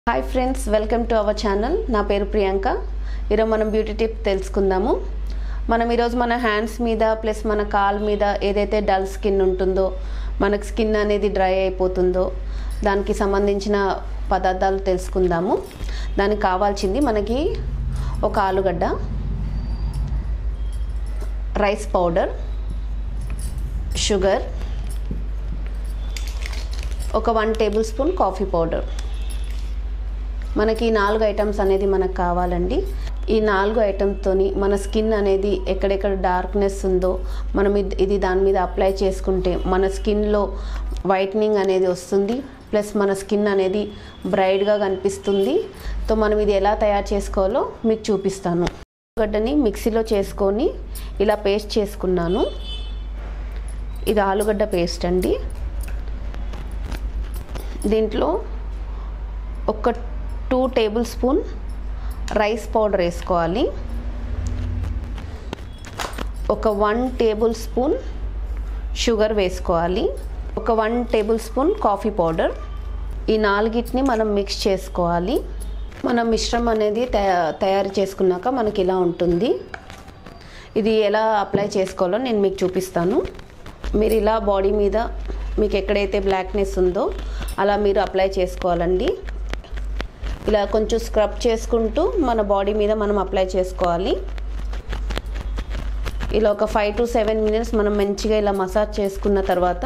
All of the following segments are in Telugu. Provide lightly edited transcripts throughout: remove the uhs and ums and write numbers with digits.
Hi friends, welcome to our channel. నా పేరు ప్రియాంక. ఈరోజు మనం బ్యూటీ టిప్ తెలుసుకుందాము. మనం ఈరోజు మన హ్యాండ్స్ మీద ప్లస్ మన కాల్ మీద ఏదైతే డల్ స్కిన్ ఉంటుందో, మనకు స్కిన్ అనేది డ్రై అయిపోతుందో దానికి సంబంధించిన పదార్థాలు తెలుసుకుందాము. దానికి కావాల్సింది మనకి ఒక ఆలుగడ్డ, రైస్ పౌడర్, షుగర్, ఒక 1 టేబుల్ స్పూన్ కాఫీ పౌడర్. మనకి 4 ఐటమ్స్ అనేది మనకు కావాలండి. ఈ 4 ఐటమ్స్తోని మన స్కిన్ అనేది ఎక్కడెక్కడ డార్క్నెస్ ఉందో మనం ఇది దాని మీద అప్లై చేసుకుంటే మన స్కిన్లో వైట్నింగ్ అనేది వస్తుంది, ప్లస్ మన స్కిన్ అనేది బ్రైట్గా కనిపిస్తుంది. సో మనం ఇది ఎలా తయారు చేసుకోవాలో మీకు చూపిస్తాను. ఆలుగడ్డని మిక్సీలో చేసుకొని ఇలా పేస్ట్ చేసుకున్నాను. ఇది ఆలుగడ్డ పేస్ట్ అండి. దీంట్లో ఒక 2 టేబుల్ స్పూన్ రైస్ పౌడర్ వేసుకోవాలి. ఒక 1 టేబుల్ స్పూన్ షుగర్ వేసుకోవాలి. ఒక 1 టేబుల్ స్పూన్ కాఫీ పౌడర్. ఈ 4ని మనం మిక్స్ చేసుకోవాలి. మనం మిశ్రమం అనేది తయారు చేసుకున్నాక మనకి ఇలా ఉంటుంది. ఇది ఎలా అప్లై చేసుకోవాలో నేను మీకు చూపిస్తాను. మీరు ఇలా బాడీ మీద మీకు ఎక్కడైతే బ్లాక్నెస్ ఉందో అలా మీరు అప్లై చేసుకోవాలండి. ఇలా కొంచెం స్క్రబ్ చేసుకుంటూ మన బాడీ మీద మనం అప్లై చేసుకోవాలి. ఇలా ఒక 5 to 7 మినిట్స్ మనం మంచిగా ఇలా మసాజ్ చేసుకున్న తర్వాత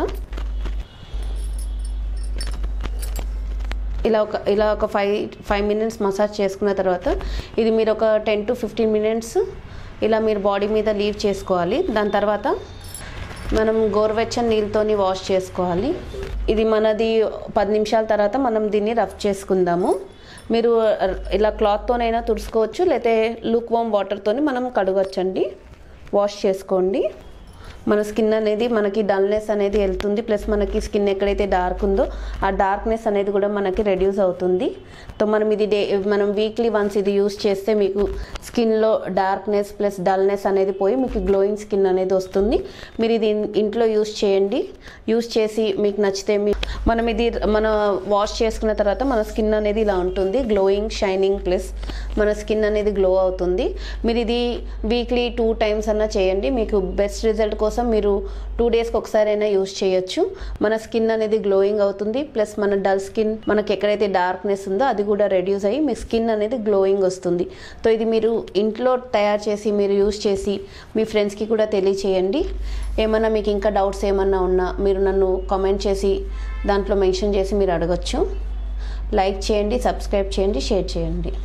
ఇలా ఒక 5 మినిట్స్ మసాజ్ చేసుకున్న తర్వాత ఇది మీరు ఒక 10 to 15 మినిట్స్ ఇలా మీరు బాడీ మీద లీవ్ చేసుకోవాలి. దాని తర్వాత మనం గోరువెచ్చని నీళ్ళతోని వాష్ చేసుకోవాలి. ఇది మనది 10 నిమిషాల తర్వాత మనం దీన్ని రఫ్ చేసుకుందాము. మీరు ఇలా క్లాత్తోనైనా తుడుచుకోవచ్చు, లేకపోతే లూక్ వామ్ వాటర్తోని మనం కడగొచ్చండి. వాష్ చేసుకోండి. మన స్కిన్ అనేది మనకి డల్నెస్ అనేది వెళ్తుంది, ప్లస్ మనకి స్కిన్ ఎక్కడైతే డార్క్ ఉందో ఆ డార్క్నెస్ అనేది కూడా మనకి రెడ్యూస్ అవుతుంది. సో మనం ఇది మనం వీక్లీ వన్స్ ఇది యూస్ చేస్తే మీకు స్కిన్లో డార్క్నెస్ ప్లస్ డల్నెస్ అనేది పోయి మీకు గ్లోయింగ్ స్కిన్ అనేది వస్తుంది. మీరు ఇది ఇంట్లో యూస్ చేయండి. యూస్ చేసి మీకు నచ్చితే మనం వాష్ చేసుకున్న తర్వాత మన స్కిన్ అనేది ఇలా ఉంటుంది, గ్లోయింగ్, షైనింగ్, ప్లస్ మన స్కిన్ అనేది గ్లో అవుతుంది. మీరు ఇది వీక్లీ 2 టైమ్స్ అన్నా చేయండి. మీకు బెస్ట్ రిజల్ట్ కోసం మీరు 2 డేస్కి ఒకసారి అయినా యూస్ చేయొచ్చు. మన స్కిన్ అనేది గ్లోయింగ్ అవుతుంది, ప్లస్ మన డల్ స్కిన్ మనకి ఎక్కడైతే డార్క్నెస్ ఉందో అది కూడా రెడ్యూస్ అయ్యి మీ స్కిన్ అనేది గ్లోయింగ్ వస్తుంది. సో ఇది మీరు ఇంట్లో తయారు చేసి మీరు యూస్ చేసి మీ ఫ్రెండ్స్కి కూడా తెలియచేయండి. ఏమన్నా మీకు ఇంకా డౌట్స్ ఏమన్నా ఉన్నా మీరు నన్ను కామెంట్ చేసి దాంట్లో మెన్షన్ చేసి మీరు అడగచ్చు. లైక్ చేయండి, సబ్స్క్రైబ్ చేయండి, షేర్ చేయండి.